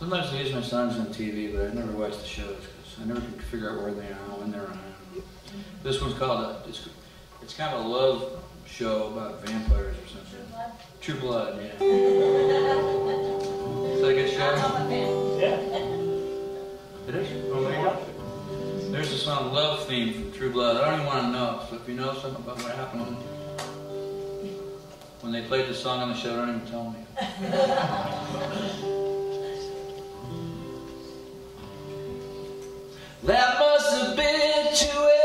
Sometimes I use my sons on TV, but I never watch the shows because I never can figure out where they are, when they're on. This one's called, it's kind of a love show about vampires or something. True Blood, yeah. Is that a good show? Yeah. It is? Oh my gosh. There's a song, Love Theme from True Blood. I don't even want to know, so if you know something about what happened when they played the song on the show, don't even tell me. That must have been 2 a.m.